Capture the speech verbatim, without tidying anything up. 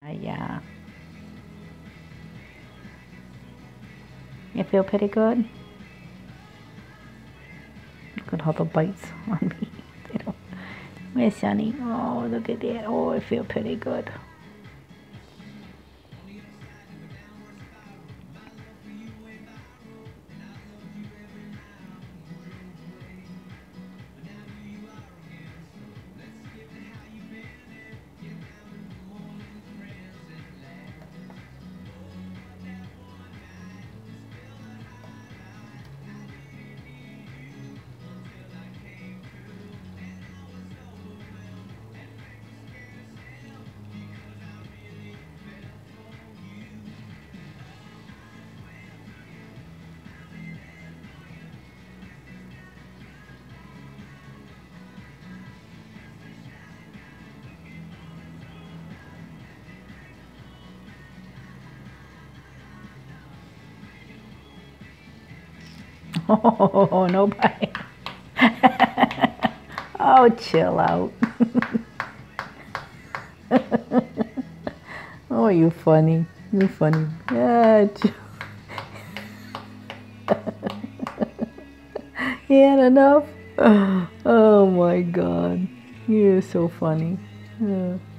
Uh, yeah. You feel pretty good? Look at all the bites on me. They don't. Where's Sunny? Oh, look at that. Oh, I feel pretty good. Oh, nobody. Oh, chill out. Oh, you funny. You funny. Yeah. He had enough? Oh my God. You're so funny. Yeah.